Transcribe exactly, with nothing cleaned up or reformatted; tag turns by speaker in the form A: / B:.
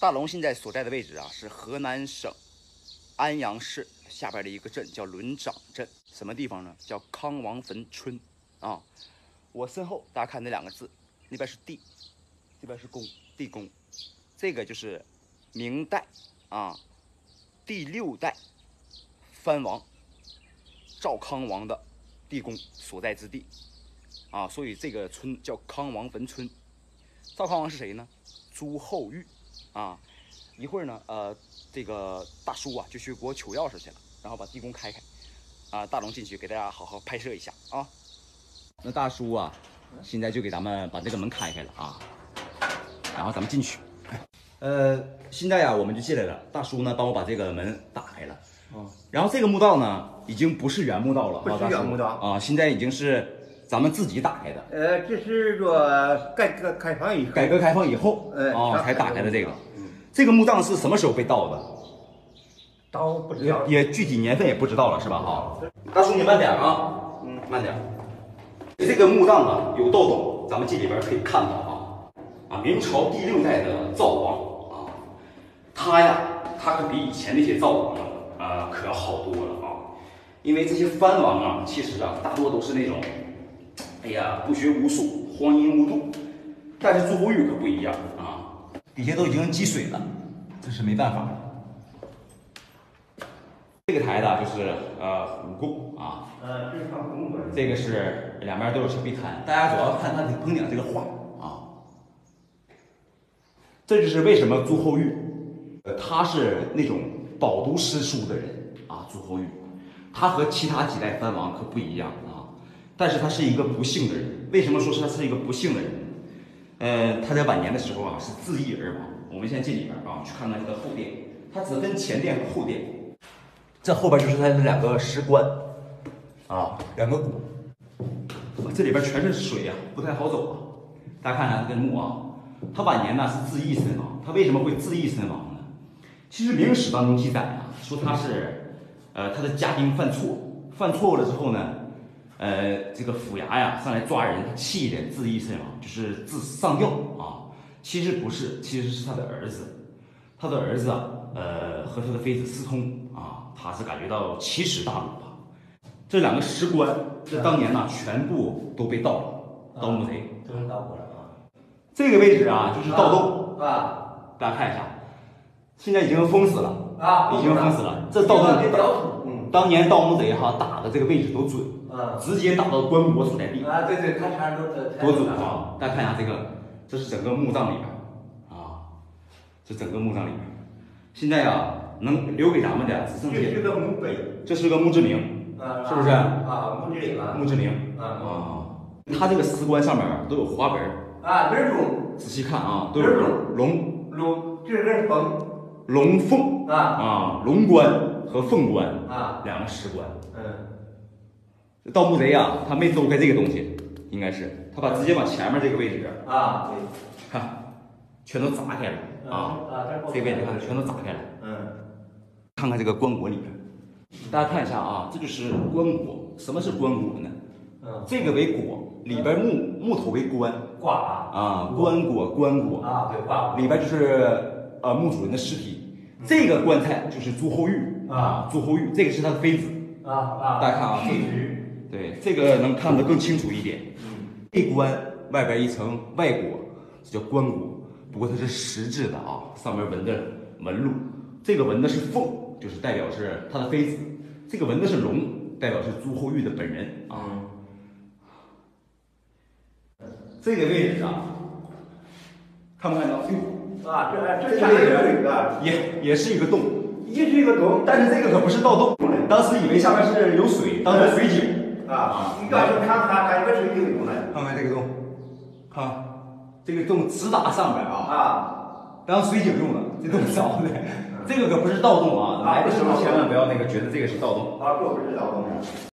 A: 大龙现在所在的位置啊，是河南省安阳市下边的一个镇，叫轮长镇。什么地方呢？叫康王坟村啊。我身后大家看那两个字，那边是地，这边是宫，地宫。这个就是明代啊第六代藩王赵康王的地宫所在之地啊，所以这个村叫康王坟村。赵康王是谁呢？朱厚玉啊。一会儿呢，呃，这个大叔啊就去给我取钥匙去了，然后把地宫开开啊，大龙进去给大家好好拍摄一下啊。那大叔啊，现在就给咱们把这个门开开了啊，然后咱们进去。呃，现在呀，我们就进来了。大叔呢，帮我把这个门打开了。哦。然后这个墓道呢，已经不是原墓道了，
B: 不是原墓道
A: 啊，现在已经是咱们自己打开的。
B: 呃，这是说改革开放以后，
A: 改革开放以后，呃，啊，才打开的这个。嗯。这个墓葬是什么时候被盗的？
B: 盗不知道，
A: 也具体年份也不知道了，是吧？哈。大叔，你慢点啊。嗯，慢点。这个墓葬啊，有盗洞，咱们这里边可以看到啊，啊，明朝第六代的赵王啊，他呀，他可比以前那些赵王啊，呃，可要好多了啊。因为这些藩王啊，其实啊，大多都是那种，哎呀，不学无术，荒淫无度。但是朱厚玉可不一样啊，底下都已经积水了，这是没办法的。这个台呢，就是呃虎供啊。
B: 呃，这是放公的。
A: 这个是两边都有小壁摊，大家主要看他的棚顶这个画啊。这就是为什么朱厚玉，呃，他是那种饱读诗书的人啊。朱厚玉，他和其他几代藩王可不一样啊。但是他是一个不幸的人。为什么说是他是一个不幸的人？呃，他在晚年的时候啊，是自缢而亡。我们先进里边啊，去看看这个后殿。它只分前殿和后殿。这后边就是他的两个石棺。啊，两个鼓，这里边全是水啊，不太好走啊。大家看看这个墓啊，他晚年呢是自缢身亡。他为什么会自缢身亡呢？其实《明史》当中记载啊，说他是，呃，他的家丁犯错，犯错误了之后呢，呃，这个府衙呀上来抓人，他气的自缢身亡，就是自上吊啊。其实不是，其实是他的儿子，他的儿子啊，呃，和他的妃子私通啊，他是感觉到奇耻大辱啊。这两个石棺，这当年呢全部都被盗了，盗墓贼
B: 都是盗过了啊。
A: 这个位置啊就是盗洞
B: 啊，
A: 大家看一下，现在已经封死了
B: 啊，
A: 已经封死了。这盗洞，嗯，当年盗墓贼哈打的这个位置都准，啊，直接打到棺椁所在地
B: 啊，对对，他全都
A: 多准啊！大家看一下这个，这是整个墓葬里边啊，这整个墓葬里边，现在啊能留给咱们的只剩下
B: 这是个墓碑，
A: 这是个墓志铭。
B: 啊，
A: 是不是
B: 啊？墓志铭啊，
A: 墓志铭啊啊！它这个石棺上面都有花纹
B: 啊，这是龙。
A: 仔细看啊，都有龙
B: 龙，这是凤，
A: 龙凤
B: 啊
A: 啊，龙棺和凤棺
B: 啊，
A: 两个石棺。
B: 嗯，
A: 盗墓贼啊，他没走开这个东西，应该是他把直接把前面这个位置
B: 啊，对，
A: 看，全都砸开了啊啊，这个位置看全都砸开了。
B: 嗯，
A: 看看这个棺椁里边。大家看一下啊，这就是棺椁。什么是棺椁呢？嗯，这个为椁，里边木木头为棺，
B: 挂
A: 啊，棺椁棺椁
B: 啊，对，挂
A: 里边就是呃墓主人的尸体。这个棺材就是朱厚玉啊，朱厚玉，这个是他的妃子
B: 啊啊。
A: 大家看啊，对，这个能看得更清楚一点。嗯，内棺外边一层外椁，这叫棺椁，不过它是石质的啊，上面纹的纹路，这个纹的是凤。就是代表是他的妃子，这个纹的是龙，代表是朱厚玉的本人啊。这个位置啊，看没看到？
B: 啊，这这下面有一个，
A: 也也是一个洞，
B: 也是一个洞，
A: 但是这个可不是盗洞，当时以为下面是有水，当成水井
B: 啊。你要是看看，还以为水井用的。
A: 看看这个洞，看这个洞直达上边啊啊，当水井用的，这洞凿的。这个可不是盗洞啊！来的时候千万不要那个觉得这个是盗洞。
B: 啊，这不是盗洞。